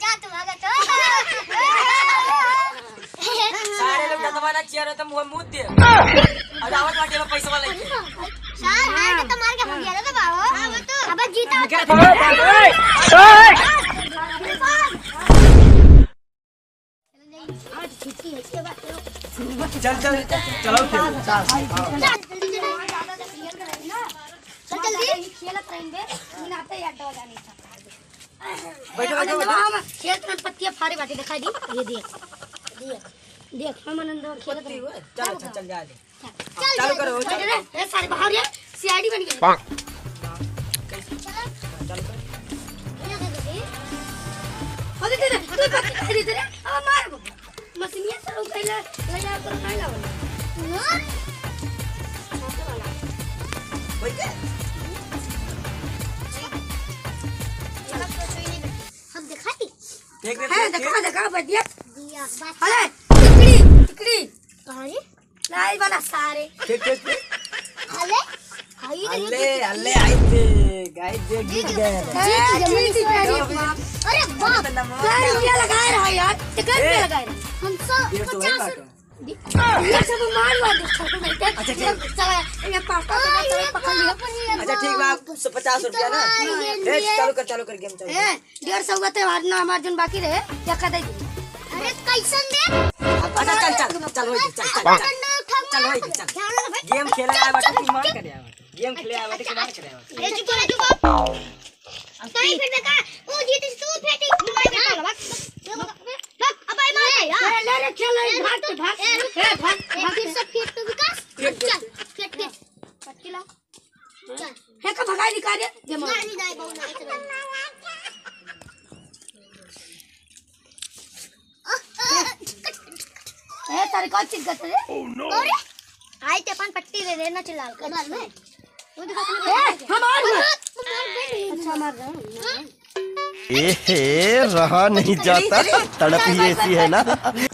जा तुम्हारा तो सारे लोग दतवाना चियर तो मुंह मुद दे और आवत वाटे में पैसा वाला लेके सर हां तो मार के भाग गया तो बाबू अब तो अब जीता आज जीती है इसके बाद चल चल चलो फिर जल्दी खेलत रहेंगे इन आते ही अड्डा जाने था बैठो बैठो खेत में पत्तियां फाड़े बाटे दिखाई दी ये देख देख हम आनंद खेलत रहे चलो चल जा दे चल चालू करो ए सारे बाहर ये सीआईडी बन गई चालू कर अरे दे तू पत्ती दे अब मार मशीनिया से लोग पहले लगा कर नहीं लावल ओए के हम दिखाई देख है देख देखा बढ़िया दिया अरे टिकड़ी कहां है लाई वाला सारे ठीक ठीक अरे अल्ले अल्ले आई थे गाइस देख जीत गए अरे बाप रुपया लगाए रहा यार टिकट पे लगाए हम सब 50 ये सब मार हुआ छोटे बेटे अच्छा ठीक चला ये पापा पकड़ लिया अच्छा ठीक बा 50 रुपया ना ए चालू कर गेम चालू 150 हुआ तो आज ना हमार जन बाकी रहे क्या कर दे अरे कैसन दे अच्छा चल होई चल होई चल गेम खेले आए बाटे की मार करे आए गेम खेले आए बाटे की मार करे आए ए चुप रह बाप नहीं फिर देखा ओ जीत तू फेटी मार के अब आई मार यार ले खेल भाग फिर सब खेत तो विकास चल खेत पटकिला चल है का भगाई निकाल दे नहीं बहु नहीं ए तारे कौन चीज करते रे ओह नो अरे आई ते अपन पट्टी दे देना चिल्लाल कमर में वो दिखा हम और अच्छा मार रहा ए रहा नहीं जाता तड़प ही ऐसी है ना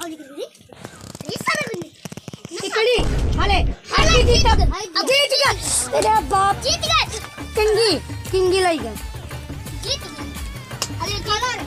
टिकड़ी हाले जीत गया तेरे बाप जीत गए किंगी लाई गए जीत गए अरे कलर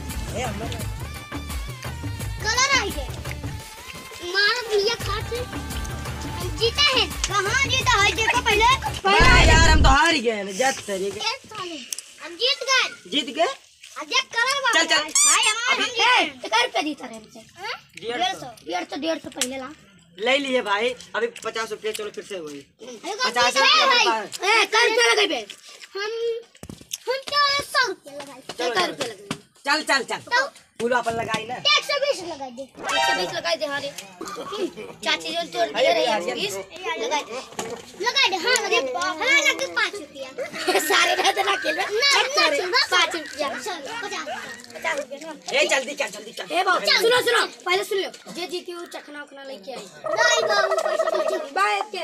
आई गए मार भैया खाते जीता है कहां जीता है देखो पहले यार हम तो हार गए जत तरीके हम जीत गए देख कलर चल भाई हम टिकट पे जीता रहे हमसे 150 पहले ला ले लिए भाई अभी 50 रुपये चलो फिर से वही 50 ए रुपये कर रुपया लगाई बे हम तो 100 रुपया लगाई 100 रुपया लगाई चल फूल अपन लगाई ना 120 लगाई दे 120 लगाई दे हारे चाची जो तोड़ दे रही है 20 लगाई दे हां लगे हां लगे 5 रुपया सारे रहते ना खेल 5 रुपया 50 रुपया ए जल्दी चल ए बाबू सुनो पहले सुन लो जे जीती वो चखना उखना लेके आई नहीं बाबू पैसा दे बाय के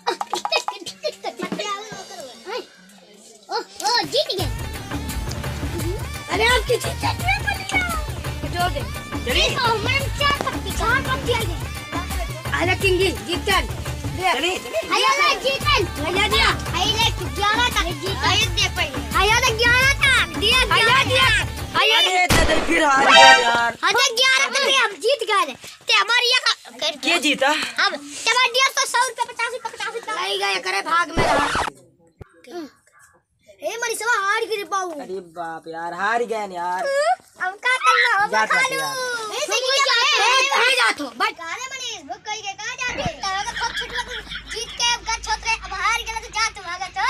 ओ जीत गए अरे आप किसी चीज में पड़ गया जो दे चलिए हम चार पत्ती आ गए अरे किंगी जीतन चलिए आया ले जीतन भैया दिया आया ले 11 था जीत आया दे पहले आया ले 11 था दिया आया अरे दादा फिर हार गए यार हां तो 11 था हम जीत गए ते हमारी ये के जीता अब तुम्हारा दिया तो 100 रुपए 50 रुपए लाई गए करे भाग में रहा ए मरी सब हार गए बाबू अरे बाप यार हार गए यार अब का करना अब जा खा लो ऐसे क्या है कहां जात हो बट गाने बने वो कहीं के कहां जाते तो सब छुटला जीत के अब गच होत रहे अब हार गेला तो जा तुम्हारा तो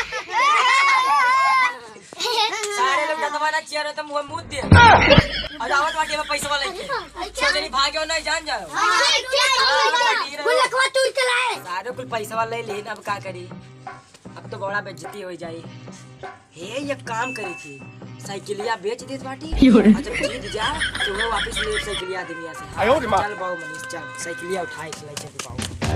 सारे लोग दतवाना चियर तो मुंह मुद दे और आवत वाटे में पैसा वाला लेके सोचनी भाग्यो नहीं जान जाओ गुल्लकवा तू चलाए सारे कुल पैसा वाला ले लेन अब का करी अब तो बड़ा बेइज्जती हो जाई हे ये काम करी थी साइकिलिया बेच देत बाटी अच्छा जीत जा तो वो वापस ले साइकिलिया दुनिया से चल बाऊ मनीष चल साइकिलिया उठाई चलाई चल बाऊ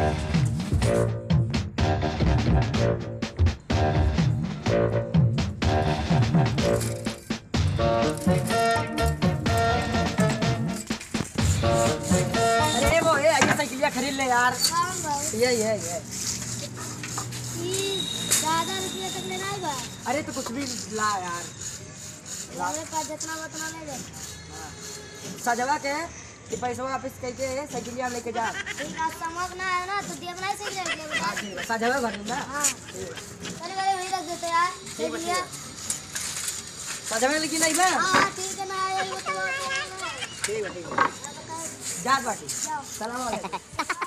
अरे वो ये साइकिलिया खरीद ले यार ये ज्यादा रुपया तक लेना है बा अरे तो कुछ भी ला यार हमारे पास जितना बतना ले जाए सजवा के कि पैसा वापस करके साइकिलिया लेके जा। ठीक है, समझ ना है ना तो देव नहीं सही लगे। हां ठीक है, सजवा घर में ना। हां चल गए वही रख देते यार। ठीक है, सजवा लेके नहीं बा। हां ठीक है ना, ये तो ठीक है, ठीक है, जा बाटी। सलाम वालेकुम।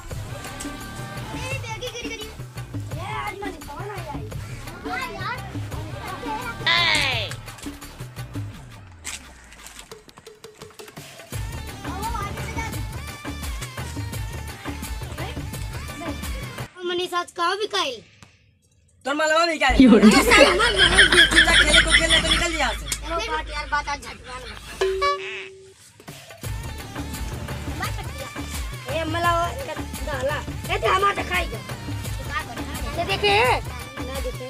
मेरी बैगी करी करी ये आज मैं कौन आ जाए। हां यार मनीषा कहाँ भी काइल तोर मालवा नहीं क्या रे? चिल्ला खेले को खेलने तो निकल यहाँ से। चलो बात यार, बात आज झटकान ये मलावा डाला ये तो हमारा खाएगा। ये देखे ना देखे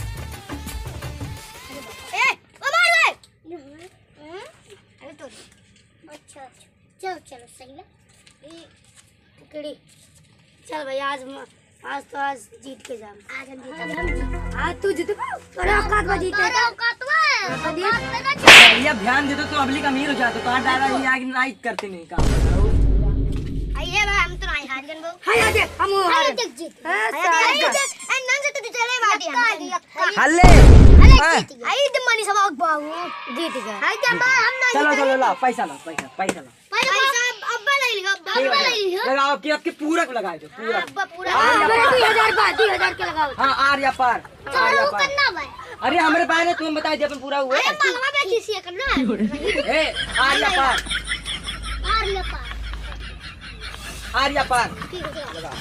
ए ओ मार ले। अरे तो अच्छा चलो चलो सही है ये टिकड़ी। चल भाई आज तो आज जीत के जाम। आज हम जीत। आज तू जीत तोरा औकात में जीते। तोरा औकात में ये ध्यान दे तो अगली का अमीर हो जाता। तो डाला ये आगे नहीं करते नहीं काम। आइए भाई हम तो नहीं हार गए वो। हाय देख हम हार देख जीत। हाय देख ए नन से तो चले बाटी हल्ले आई तो मनी सब बाबू जीत गए। हाय दे हम नहीं। चलो चलो ला पैसा ला, पैसा ला। पैसा अब्बा ले लियो, अब्बा ले लियो। लगाओ कि आपके पूरक लगाए दो पूरक। अब्बा पूरा 2000 के लगाओ। हां आर या पार, आर या चलो पार। करना भाई। अरे हमरे पास है, तुम बता दे अपन पूरा हुआ। अरे मालवा बेटी से करना ए आर या पार, आर ले पार। आर या पार ठीक है लगा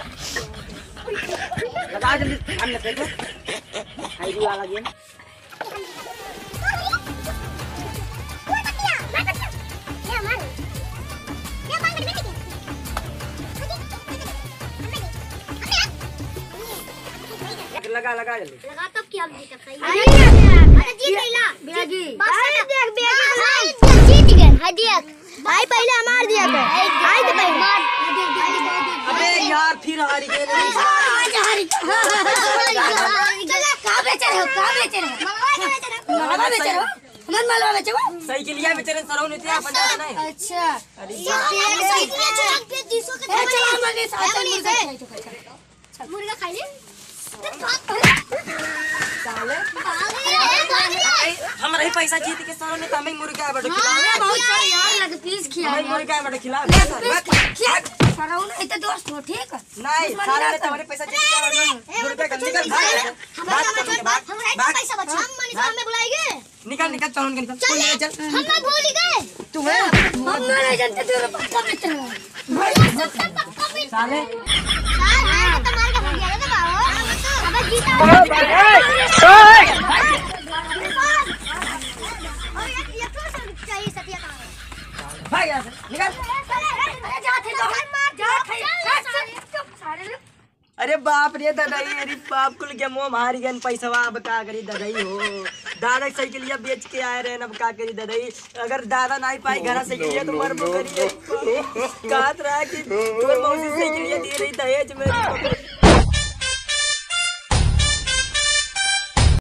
लगा जल्दी। हम ले दो आईडी वाला गेम। लगा जल्दी। लगा तब कि हम जीत गए। अरे जीत गईला बेगी। अरे देख बेगी जीत गए। हाय देख भाई पहले हमार दिया था। हाय तो भाई मार। अबे यार फिर हारी गए। आज हारी। चला कहां बेच रहे हो, कहां बेच रहे हो? मलवा बेच रहे हो। हमन मलवा बेच रहे हो। साइकिलिया बेचरे सरौ ने ते पंजाब नहीं। अच्छा अरे साइकिलिया चला के 200 के चला मने साथ मुर्गा खाई ले। साले हमरा ही पैसा जीत के सरौ ने तमे मुर्गा बड़ खिला। बहुत सारा यार लग पीस खिया। हमें मुर्गा बड़ खिला। सरौ ने तो दोस्त हो ठीक है। नहीं साले ने तुम्हारे पैसा जीत के मुर्गा का निकल भाग। बात पैसा बचा हम मनीषा हमें बुलाएंगे। निकल चल उनके चल। हम ना भूल गए। तू है हम नहीं जानते तेरे पक्का मित्र है। साले हां तुम्हारे का हो गया ना बाबू। अब जीता। और ये तो चाहिए सतिया का। भाई यहां से निकल। अरे जाते तो चुप सारे। अरे बाप रे ददाई, अरे बाप कुल के मुंह मारी गन पैसा अब का करी ददाई हो। दादा साइकिलिया बेच के आए रहे अब का करी ददाई। अगर दादा नहीं पाई घर साइकिलिया तो मरबो करिए। कहत रहा कि तोर मौसी साइकिलिया दे रही दहेज में।